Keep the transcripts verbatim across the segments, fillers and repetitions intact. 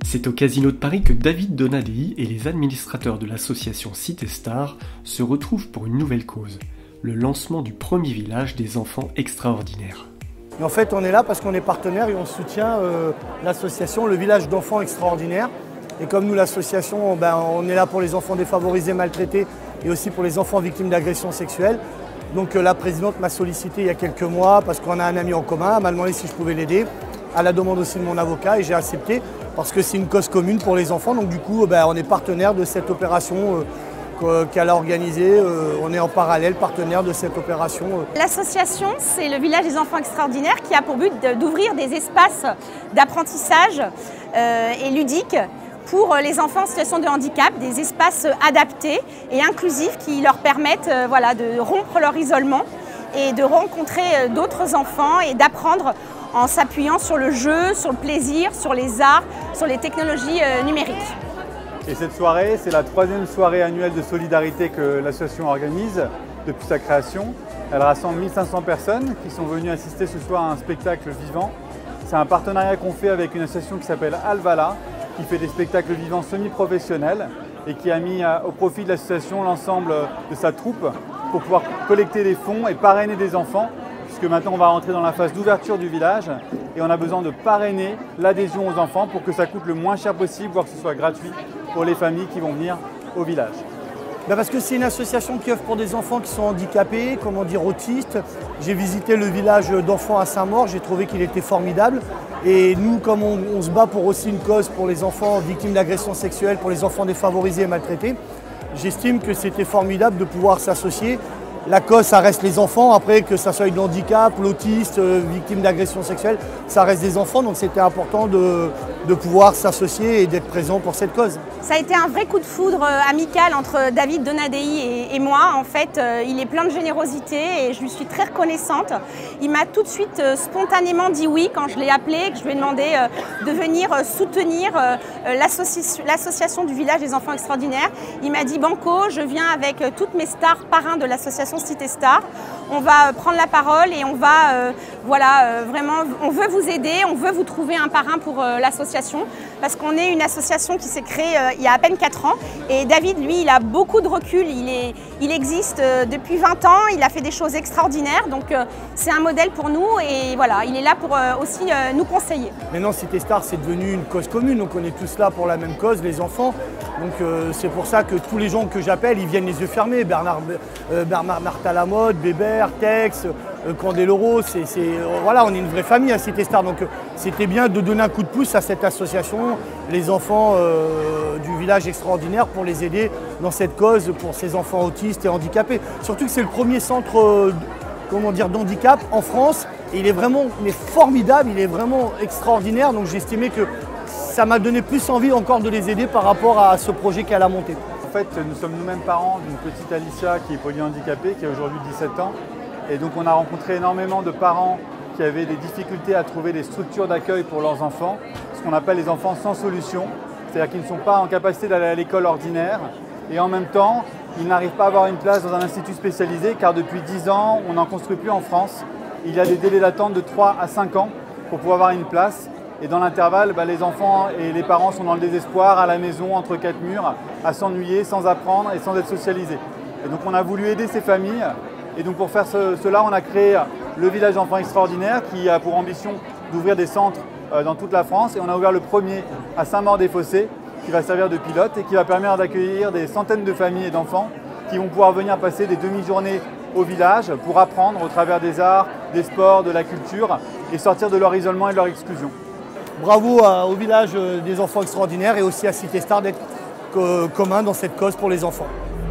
C'est au Casino de Paris que David Donadei et les administrateurs de l'association Cité Star se retrouvent pour une nouvelle cause, le lancement du premier village des enfants extraordinaires. Et en fait, on est là parce qu'on est partenaire et on soutient euh, l'association Le Village d'Enfants Extraordinaires. Et comme nous, l'association, ben, on est là pour les enfants défavorisés, maltraités et aussi pour les enfants victimes d'agressions sexuelles. Donc euh, la présidente m'a sollicité il y a quelques mois parce qu'on a un ami en commun, elle m'a demandé si je pouvais l'aider, à la demande aussi de mon avocat, et j'ai accepté parce que c'est une cause commune pour les enfants. Donc du coup, ben, on est partenaire de cette opération euh, qu'elle a organisée. Euh, on est en parallèle partenaire de cette opération. L'association, c'est le Village des Enfants Extraordinaires qui a pour but d'ouvrir des espaces d'apprentissage euh, et ludiques pour les enfants en situation de handicap, des espaces adaptés et inclusifs qui leur permettent euh, voilà, de rompre leur isolement et de rencontrer d'autres enfants et d'apprendre en s'appuyant sur le jeu, sur le plaisir, sur les arts, sur les technologies euh, numériques. Et cette soirée, c'est la troisième soirée annuelle de solidarité que l'association organise depuis sa création. Elle rassemble mille cinq cents personnes qui sont venues assister ce soir à un spectacle vivant. C'est un partenariat qu'on fait avec une association qui s'appelle Alvala, qui fait des spectacles vivants semi-professionnels et qui a mis au profit de l'association l'ensemble de sa troupe pour pouvoir collecter des fonds et parrainer des enfants, puisque maintenant on va rentrer dans la phase d'ouverture du village et on a besoin de parrainer l'adhésion aux enfants pour que ça coûte le moins cher possible, voire que ce soit gratuit pour les familles qui vont venir au village. Ben parce que c'est une association qui œuvre pour des enfants qui sont handicapés, comment dire, autistes. J'ai visité le village d'enfants à Saint-Maur, j'ai trouvé qu'il était formidable. Et nous, comme on, on se bat pour aussi une cause pour les enfants victimes d'agressions sexuelles, pour les enfants défavorisés et maltraités, j'estime que c'était formidable de pouvoir s'associer. La cause, ça reste les enfants. Après, que ça soit le handicap, l'autiste, euh, victime d'agressions sexuelles, ça reste des enfants. Donc c'était important de, de pouvoir s'associer et d'être présent pour cette cause. Ça a été un vrai coup de foudre euh, amical entre David Donadei et, et moi. En fait, euh, il est plein de générosité et je lui suis très reconnaissante. Il m'a tout de suite euh, spontanément dit oui quand je l'ai appelé, que je lui ai demandé euh, de venir euh, soutenir euh, l'association du Village des Enfants Extraordinaires. Il m'a dit banco, je viens avec euh, toutes mes stars parrains de l'association Cité Star. On va prendre la parole et on va, euh, voilà, euh, vraiment, on veut vous aider, on veut vous trouver un parrain pour euh, l'association, parce qu'on est une association qui s'est créée euh, il y a à peine quatre ans. Et David, lui, il a beaucoup de recul, il, est, il existe euh, depuis vingt ans, il a fait des choses extraordinaires, donc euh, c'est un modèle pour nous et voilà, il est là pour euh, aussi euh, nous conseiller. Maintenant, Cité Star, c'est devenu une cause commune, donc on est tous là pour la même cause, les enfants. Donc euh, c'est pour ça que tous les gens que j'appelle, ils viennent les yeux fermés. Bernard, euh, Bernard Martha Lamotte, Bébert, Tex, euh, Candeloro, c'est, c'est, euh, voilà, on est une vraie famille à Cité Star. Donc euh, c'était bien de donner un coup de pouce à cette association, les enfants euh, du village extraordinaire, pour les aider dans cette cause pour ces enfants autistes et handicapés. Surtout que c'est le premier centre euh, comment dire, d'handicap en France. Et il est vraiment mais formidable, il est vraiment extraordinaire. Donc j'ai estimé que ça m'a donné plus envie encore de les aider par rapport à ce projet qu'elle a monté. En fait, nous sommes nous-mêmes parents d'une petite Alicia qui est polyhandicapée, qui a aujourd'hui dix-sept ans. Et donc on a rencontré énormément de parents qui avaient des difficultés à trouver des structures d'accueil pour leurs enfants, ce qu'on appelle les enfants sans solution, c'est-à-dire qu'ils ne sont pas en capacité d'aller à l'école ordinaire et en même temps, ils n'arrivent pas à avoir une place dans un institut spécialisé car depuis dix ans, on n'en construit plus en France. Il y a des délais d'attente de trois à cinq ans pour pouvoir avoir une place. Et dans l'intervalle, bah, les enfants et les parents sont dans le désespoir, à la maison, entre quatre murs, à s'ennuyer, sans apprendre et sans être socialisés. Et donc on a voulu aider ces familles. Et donc pour faire ce, cela, on a créé le Village d'Enfants Extraordinaires qui a pour ambition d'ouvrir des centres euh, dans toute la France. Et on a ouvert le premier à Saint-Maur-des-Fossés qui va servir de pilote et qui va permettre d'accueillir des centaines de familles et d'enfants qui vont pouvoir venir passer des demi-journées au village pour apprendre au travers des arts, des sports, de la culture et sortir de leur isolement et de leur exclusion. Bravo à, au Village des Enfants Extraordinaires et aussi à Cité Star d'être euh, commun dans cette cause pour les enfants.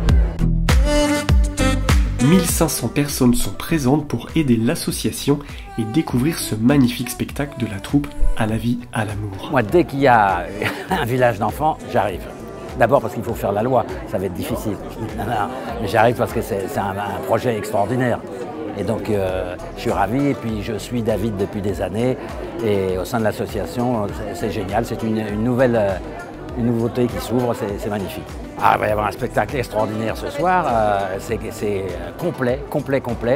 mille cinq cents personnes sont présentes pour aider l'association et découvrir ce magnifique spectacle de la troupe À la vie, à l'amour. Moi, dès qu'il y a un village d'enfants, j'arrive. D'abord parce qu'il faut faire la loi, ça va être difficile. Mais j'arrive parce que c'est un, un projet extraordinaire. Et donc, euh, je suis ravi, et puis je suis David depuis des années, et au sein de l'association, c'est génial, c'est une, une nouvelle, une nouveauté qui s'ouvre, c'est magnifique. Ah, il va y avoir un spectacle extraordinaire ce soir, euh, c'est complet, complet, complet.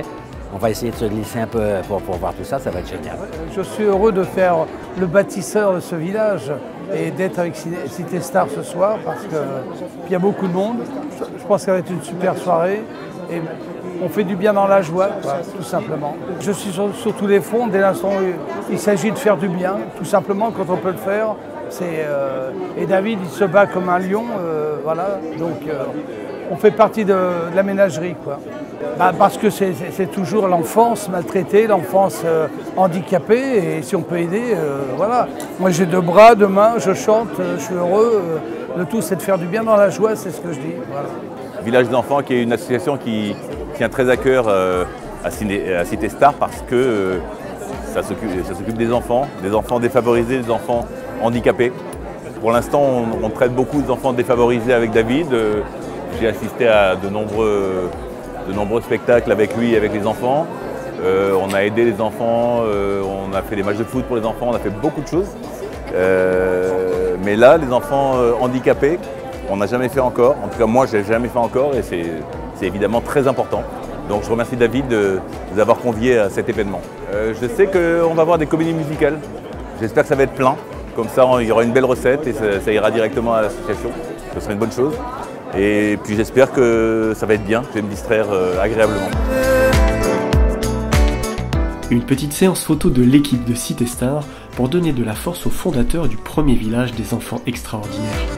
On va essayer de se glisser un peu pour, pour voir tout ça, ça va être génial. Je suis heureux de faire le bâtisseur de ce village et d'être avec Cité Star ce soir parce qu'il y a beaucoup de monde. Je pense que ça va être une super soirée et on fait du bien dans la joie, quoi, tout simplement. Je suis sur, sur tous les fronts dès l'instant où il s'agit de faire du bien, tout simplement quand on peut le faire. Euh, et David, il se bat comme un lion, euh, voilà. Donc euh, on fait partie de, de la ménagerie, quoi. Bah, parce que c'est toujours l'enfance maltraitée, l'enfance euh, handicapée, et si on peut aider, euh, voilà. Moi j'ai deux bras, deux mains, je chante, euh, je suis heureux. Euh, le tout c'est de faire du bien dans la joie, c'est ce que je dis. Voilà. Village des enfants, qui est une association qui tient très à cœur euh, à, Ciné, à Cité Star, parce que euh, ça s'occupe des enfants, des enfants défavorisés, des enfants handicapés. Pour l'instant, on, on traite beaucoup d'enfants défavorisés avec David. Euh, J'ai assisté à de nombreux, de nombreux spectacles avec lui et avec les enfants. Euh, on a aidé les enfants, euh, on a fait des matchs de foot pour les enfants, on a fait beaucoup de choses. Euh, mais là, les enfants euh, handicapés, on n'a jamais fait encore. En tout cas, moi, je n'ai jamais fait encore et c'est évidemment très important. Donc, je remercie David de nous avoir conviés à cet événement. Euh, je sais qu'on va avoir des comédies musicales. J'espère que ça va être plein. Comme ça, il y aura une belle recette et ça, ça ira directement à l'association. Ce serait une bonne chose. Et puis j'espère que ça va être bien, je vais me distraire euh, agréablement. Une petite séance photo de l'équipe de Cité Star pour donner de la force aux fondateurs du premier village des enfants extraordinaires.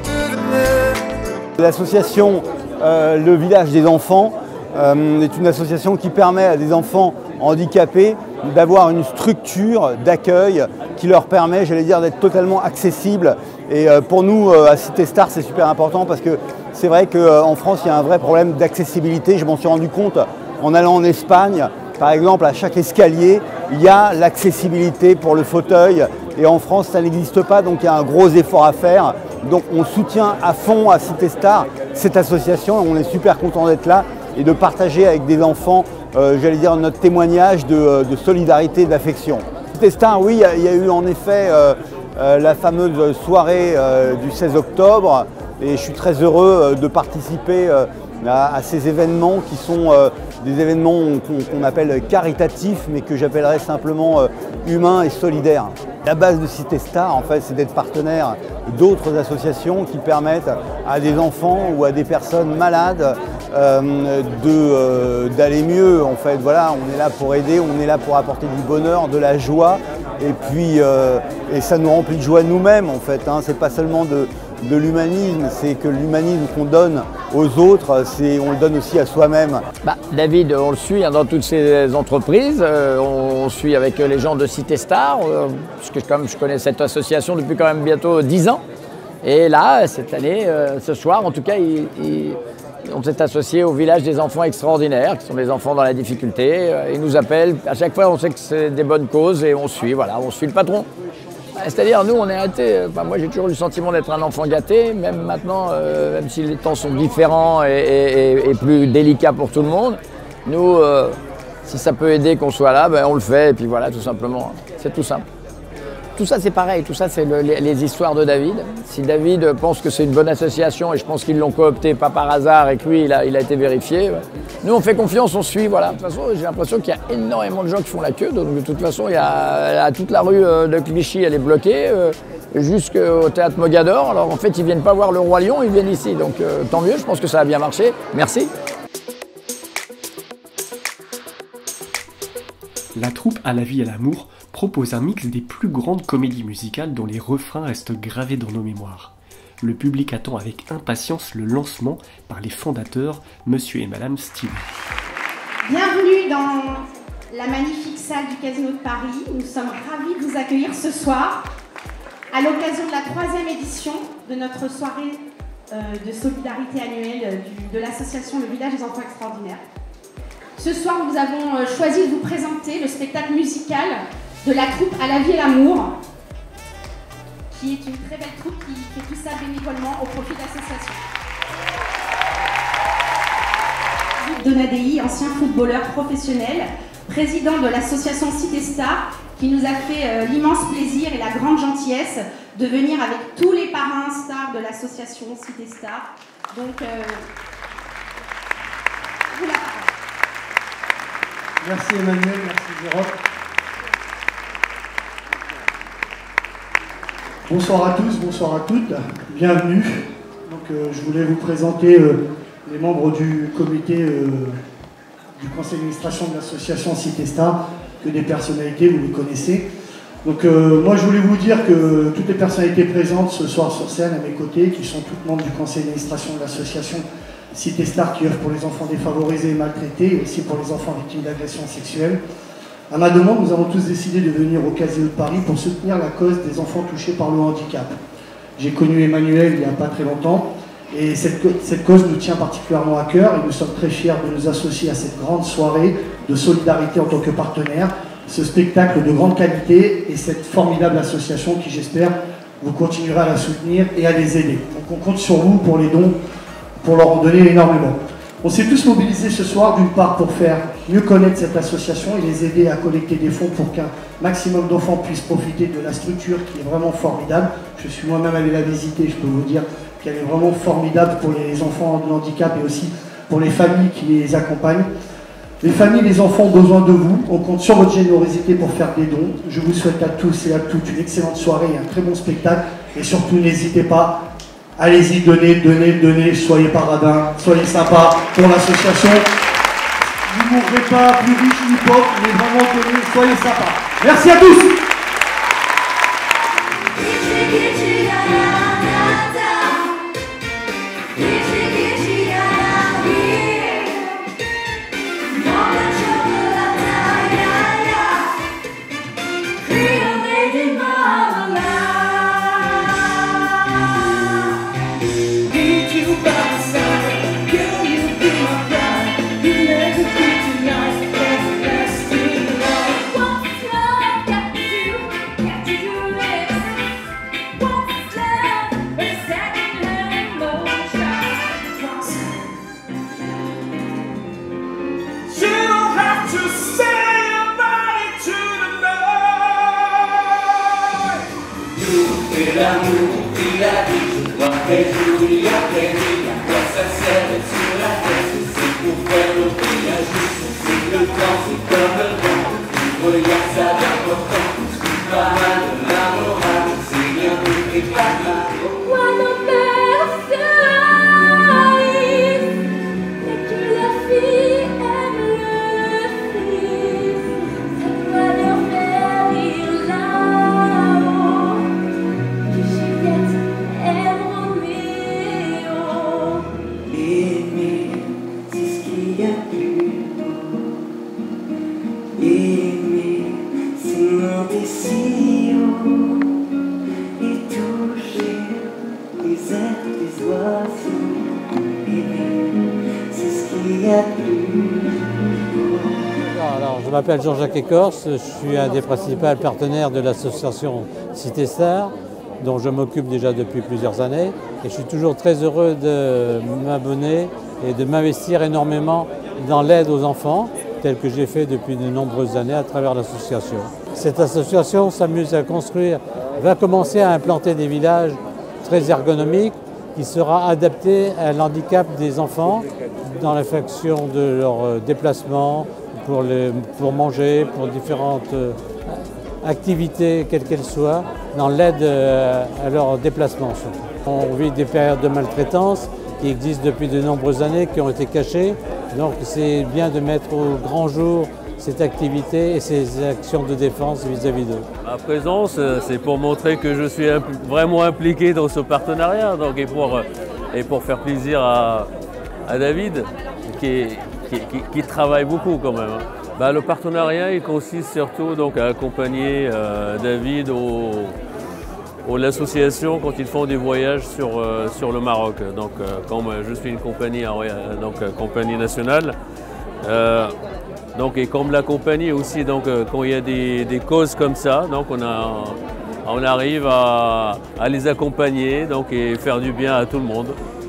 L'association euh, Le Village des enfants euh, est une association qui permet à des enfants handicapés d'avoir une structure d'accueil qui leur permet, j'allais dire, d'être totalement accessible. Et euh, pour nous, euh, à Cité Star, c'est super important parce que c'est vrai qu'en France, il y a un vrai problème d'accessibilité. Je m'en suis rendu compte en allant en Espagne. Par exemple, à chaque escalier, il y a l'accessibilité pour le fauteuil. Et en France, ça n'existe pas, donc il y a un gros effort à faire. Donc on soutient à fond à Cité Star cette association. On est super content d'être là et de partager avec des enfants, euh, j'allais dire, notre témoignage de, de solidarité et d'affection. Cité Star, oui, il y, y a eu en effet euh, euh, la fameuse soirée euh, du seize octobre. Et je suis très heureux de participer à, à ces événements qui sont euh, des événements qu'on qu'on appelle caritatifs, mais que j'appellerais simplement euh, humains et solidaires. La base de Cité Star, en fait, c'est d'être partenaire d'autres associations qui permettent à des enfants ou à des personnes malades euh, d'aller euh, mieux. En fait, voilà, on est là pour aider, on est là pour apporter du bonheur, de la joie, et puis euh, et ça nous remplit de joie nous-mêmes, en fait. Hein. C'est pas seulement de de l'humanisme, c'est que l'humanisme qu'on donne aux autres, on le donne aussi à soi-même. Bah, David, on le suit hein, dans toutes ces entreprises, euh, on, on suit avec les gens de Cité Star, euh, puisque comme je connais cette association depuis quand même bientôt dix ans. Et là, cette année, euh, ce soir, en tout cas, ils, ils, on s'est associé au village des enfants extraordinaires, qui sont des enfants dans la difficulté. Euh, ils nous appellent, à chaque fois on sait que c'est des bonnes causes et on suit, voilà, on suit le patron. C'est-à-dire, nous, on est arrêtés. Enfin, moi, j'ai toujours eu le sentiment d'être un enfant gâté, même maintenant, euh, même si les temps sont différents et, et, et plus délicats pour tout le monde. Nous, euh, si ça peut aider qu'on soit là, ben, on le fait, et puis voilà, tout simplement. C'est tout simple. Tout ça, c'est pareil. Tout ça, c'est le, les, les histoires de David. Si David pense que c'est une bonne association, et je pense qu'ils l'ont coopté pas par hasard, et que lui, il a, il a été vérifié, nous, on fait confiance, on suit. Voilà. De toute façon, j'ai l'impression qu'il y a énormément de gens qui font la queue. Donc, de toute façon, il y a, toute la rue de Clichy, elle est bloquée, euh, jusqu'au théâtre Mogador. Alors, en fait, ils viennent pas voir le Roi Lion, ils viennent ici. Donc, euh, tant mieux. Je pense que ça a bien marché. Merci. La troupe À la vie et à l'amour propose un mix des plus grandes comédies musicales dont les refrains restent gravés dans nos mémoires. Le public attend avec impatience le lancement par les fondateurs, Monsieur et Madame Steve. Bienvenue dans la magnifique salle du Casino de Paris. Nous sommes ravis de vous accueillir ce soir à l'occasion de la troisième édition de notre soirée euh, de solidarité annuelle du, de l'association Le Village des enfants extraordinaires. Ce soir, nous avons choisi de vous présenter le spectacle musical de la troupe À la vie et l'amour, qui est une très belle troupe qui fait tout ça bénévolement au profit de l'association. Donadei, ancien footballeur professionnel, président de l'association Cité Star, qui nous a fait euh, l'immense plaisir et la grande gentillesse de venir avec tous les parrains stars de l'association Cité Star. Donc, euh, vous la parole. Merci Emmanuel, merci Jérôme. Bonsoir à tous, bonsoir à toutes, bienvenue. Donc, euh, je voulais vous présenter euh, les membres du comité euh, du conseil d'administration de l'association Cité Star, que des personnalités, vous les connaissez. Donc euh, moi je voulais vous dire que toutes les personnalités présentes ce soir sur scène à mes côtés, qui sont toutes membres du conseil d'administration de l'association Cité Star, qui œuvre pour les enfants défavorisés et maltraités, et aussi pour les enfants victimes d'agressions sexuelles. À ma demande, nous avons tous décidé de venir au Casino de Paris pour soutenir la cause des enfants touchés par le handicap. J'ai connu Emmanuel il n'y a pas très longtemps, et cette, cette cause nous tient particulièrement à cœur, et nous sommes très fiers de nous associer à cette grande soirée de solidarité en tant que partenaire, ce spectacle de grande qualité et cette formidable association qui, j'espère, vous continuera à la soutenir et à les aider. Donc on compte sur vous pour les dons, pour leur en donner énormément. On s'est tous mobilisés ce soir, d'une part pour faire mieux connaître cette association et les aider à collecter des fonds pour qu'un maximum d'enfants puissent profiter de la structure qui est vraiment formidable. Je suis moi-même allé la visiter, je peux vous dire qu'elle est vraiment formidable pour les enfants de handicap et aussi pour les familles qui les accompagnent. Les familles et les enfants ont besoin de vous. On compte sur votre générosité pour faire des dons. Je vous souhaite à tous et à toutes une excellente soirée et un très bon spectacle. Et surtout, n'hésitez pas, allez-y, donnez, donnez, donnez. Soyez pas radins, soyez sympas pour l'association. Vous ne mourrez pas plus riche ni pauvre, mais vraiment donnez, soyez sympas. Merci à tous. Alors, je m'appelle Jean-Jacques Écorce, je suis un des principaux partenaires de l'association Cité Star, dont je m'occupe déjà depuis plusieurs années. Et je suis toujours très heureux de m'abonner et de m'investir énormément dans l'aide aux enfants, tel que j'ai fait depuis de nombreuses années à travers l'association. Cette association s'amuse à construire, va commencer à implanter des villages très ergonomiques qui sera adapté à l'handicap des enfants dans la fonction de leur déplacement, pour, les, pour manger, pour différentes activités, quelles qu'elles soient, dans l'aide à leur déplacement. On vit des périodes de maltraitance qui existent depuis de nombreuses années, qui ont été cachées. Donc c'est bien de mettre au grand jour cette activité et ces actions de défense vis-à-vis d'eux. Ma présence, c'est pour montrer que je suis vraiment impliqué dans ce partenariat, donc, et, pour, et pour faire plaisir à, à David, qui, qui, qui, qui travaille beaucoup quand même. Bah, le partenariat il consiste surtout donc, à accompagner euh, David au, au l'association quand ils font des voyages sur, euh, sur le Maroc. Donc, euh, comme je suis une compagnie, donc, compagnie nationale, euh, donc, et comme la compagnie aussi, donc, quand il y a des, des causes comme ça, donc on, a, on arrive à, à les accompagner donc, et faire du bien à tout le monde.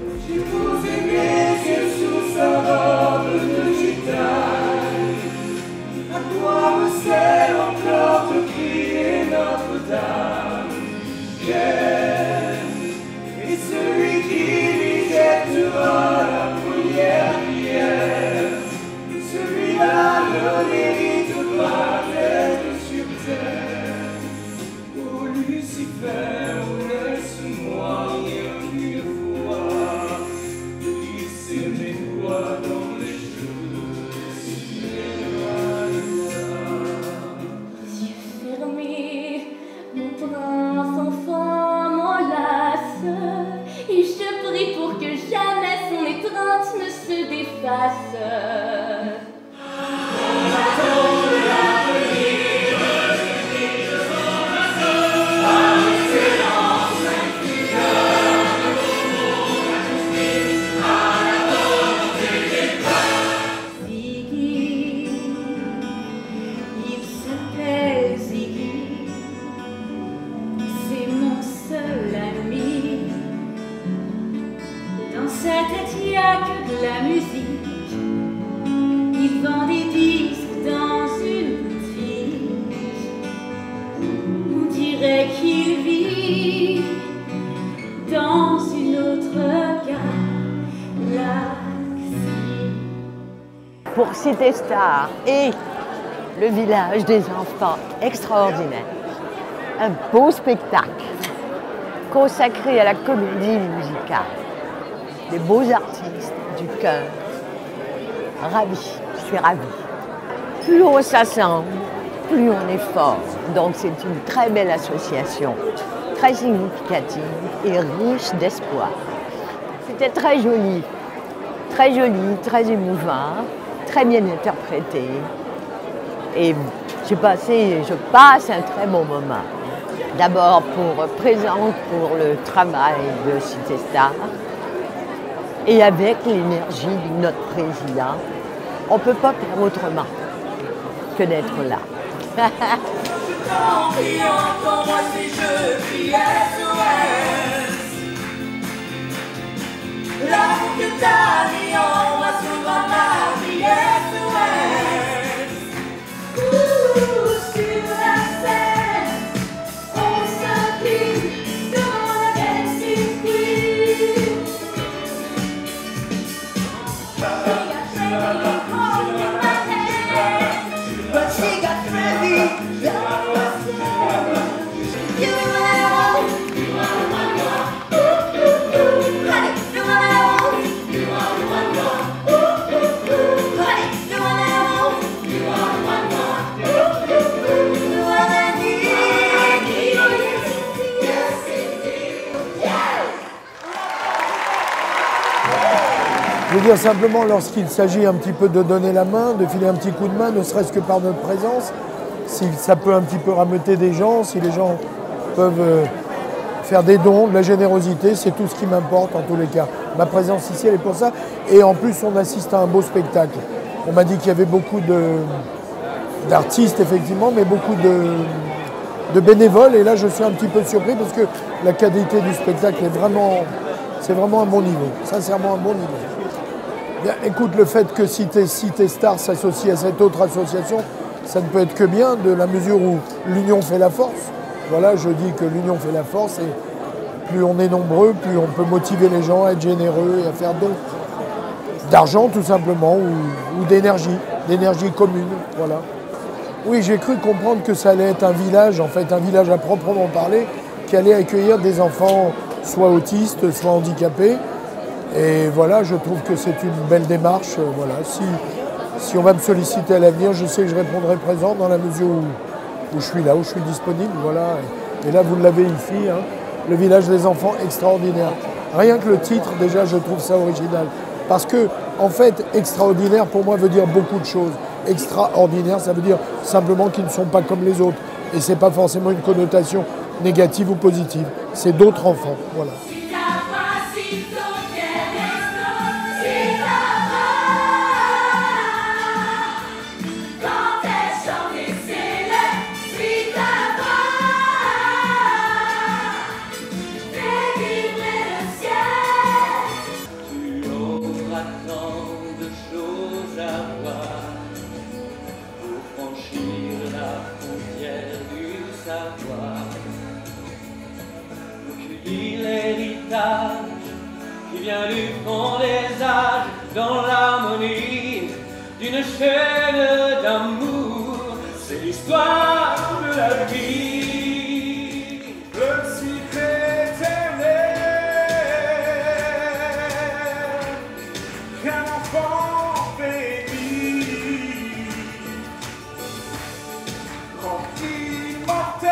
Et celui qui lui jettera la première pierre, celui-là le pour Cité Star et le village des enfants extraordinaires. Un beau spectacle consacré à la comédie musicale. Des beaux artistes du cœur. Ravi, je suis ravie. Plus on s'assemble, plus on est fort. Donc c'est une très belle association, très significative et riche d'espoir. C'était très joli, très joli, très émouvant, très bien interprété. Et j'ai passé, je passe un très bon moment. D'abord pour présente pour le travail de Cité Star et avec l'énergie de notre président, on ne peut pas faire autrement que d'être là. L'amour que t'as mis en moi souvent m'a mis S O S. Ouh, sur la scène, on s'incline devant la belle surprise. She got ready, hold in my hand, but she got ready, that was it. You are, you are my girl. Ooh, ooh, ooh, honey, you are. You are the one God. Ooh, ooh, ooh, honey, you are the one. You are the one God. Ooh, ooh, ooh, you are the need. Yes, indeed. Yes. Je veux dire simplement, lorsqu'il s'agit un petit peu de donner la main, de filer un petit coup de main, ne serait-ce que par notre présence, si ça peut un petit peu rameuter des gens, si les gens peuvent euh, faire des dons, de la générosité, c'est tout ce qui m'importe en tous les cas. Ma présence ici, elle est pour ça. Et en plus, on assiste à un beau spectacle. On m'a dit qu'il y avait beaucoup d'artistes, effectivement, mais beaucoup de, de bénévoles. Et là, je suis un petit peu surpris parce que la qualité du spectacle est vraiment, c'est vraiment un bon niveau. Sincèrement, un bon niveau. Bien, écoute, le fait que Cité, Cité Star s'associe à cette autre association, ça ne peut être que bien, de la mesure où l'union fait la force. Voilà, je dis que l'union fait la force et plus on est nombreux, plus on peut motiver les gens à être généreux et à faire don d'argent tout simplement ou, ou d'énergie, d'énergie commune. Voilà. Oui, j'ai cru comprendre que ça allait être un village, en fait un village à proprement parler, qui allait accueillir des enfants soit autistes, soit handicapés. Et voilà, je trouve que c'est une belle démarche. Voilà. Si, si on va me solliciter à l'avenir, je sais que je répondrai présent dans la mesure où, où je suis là, où je suis disponible. Voilà. Et là, vous l'avez ici, hein, le village des enfants extraordinaires. Rien que le titre, déjà, je trouve ça original. Parce que, en fait, extraordinaire, pour moi, veut dire beaucoup de choses. Extraordinaire, ça veut dire simplement qu'ils ne sont pas comme les autres. Et ce n'est pas forcément une connotation négative ou positive. C'est d'autres enfants. Voilà. Qui vient du fond des âges dans l'harmonie d'une chaîne d'amour. C'est l'histoire de la vie, le cycle éternel qu'un enfant béni rend immortel.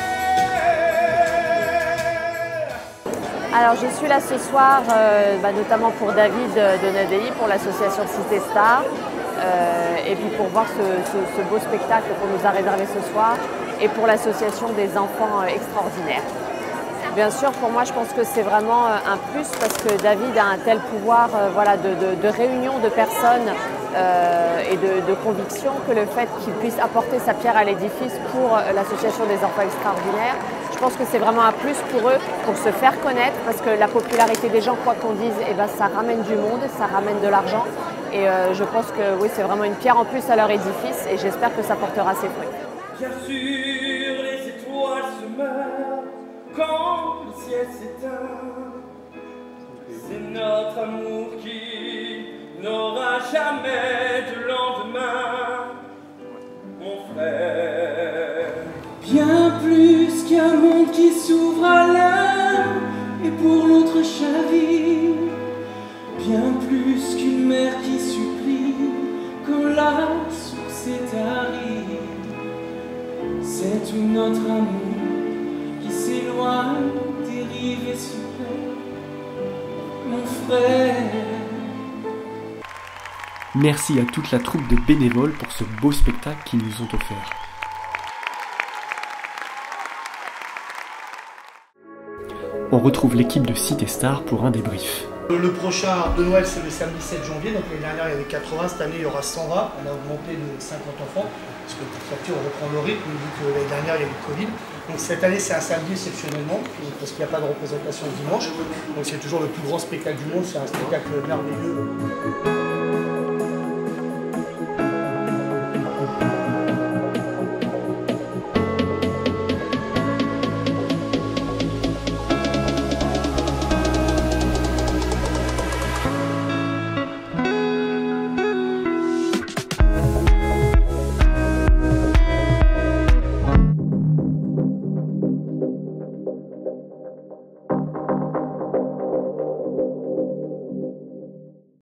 Alors je suis là ce soir euh, bah, notamment pour David Donadei, pour l'association Cité Star euh, et puis pour voir ce, ce, ce beau spectacle qu'on nous a réservé ce soir et pour l'association des enfants extraordinaires. Bien sûr, pour moi, je pense que c'est vraiment un plus parce que David a un tel pouvoir euh, voilà, de, de, de réunion de personnes euh, et de, de conviction que le fait qu'il puisse apporter sa pierre à l'édifice pour l'association des enfants extraordinaires, je pense que c'est vraiment un plus pour eux, pour se faire connaître, parce que la popularité des gens, quoi qu'on dise, eh ben, ça ramène du monde, ça ramène de l'argent. Et euh, je pense que oui, c'est vraiment une pierre en plus à leur édifice et j'espère que ça portera ses fruits. Bien sûr, les étoiles se meurent quand le ciel s'éteint. C'est notre amour qui n'aura jamais de lendemain. tout notre amour qui s'éloigne des rives et super, mon frère. Merci à toute la troupe de bénévoles pour ce beau spectacle qu'ils nous ont offert. On retrouve l'équipe de Cité Star pour un débrief. Le prochain de Noël, c'est le samedi sept janvier. Donc l'année dernière, il y avait quatre-vingts. Cette année, il y aura cent vingt. On a augmenté de cinquante enfants. Parce que petit à petit, on reprend le rythme, vu que l'année dernière, il y a eu le Covid. Donc cette année, c'est un samedi exceptionnellement, parce qu'il n'y a pas de représentation le dimanche. Donc c'est toujours le plus grand spectacle du monde. C'est un spectacle merveilleux.